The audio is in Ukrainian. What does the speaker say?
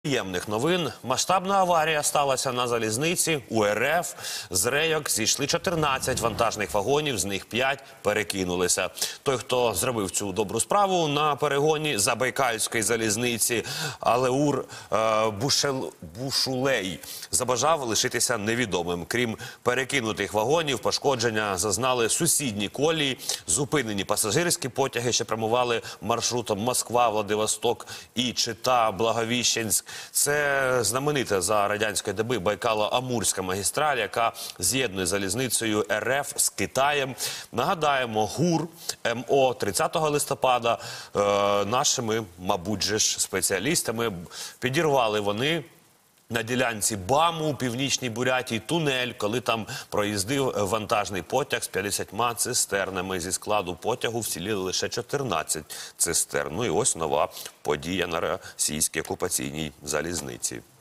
Приємних новин. Масштабна аварія сталася на залізниці у РФ. З рейок зійшли 14 вантажних вагонів, з них 5 перекинулися. Той, хто зробив цю добру справу на перегоні Забайкальської залізниці, Алеур Бушулей, забажав лишитися невідомим. Крім перекинутих вагонів, пошкодження зазнали сусідні колії. Зупинені пасажирські потяги, що прямували маршрутом Москва, Владивосток і Чита-Благовіщенськ. Це знаменита за радянської доби Байкало-Амурська магістраль, яка з'єднує залізницею РФ з Китаєм. Нагадаємо, ГУР МО 30 листопада нашими, мабуть же ж, спеціалістами підірвали вони на ділянці БАМу у Північній Бурятії тунель, коли там проїздив вантажний потяг з 50 цистернами. Зі складу потягу вціліли лише 14 цистерн. Ну і ось нова подія на російській окупаційній залізниці.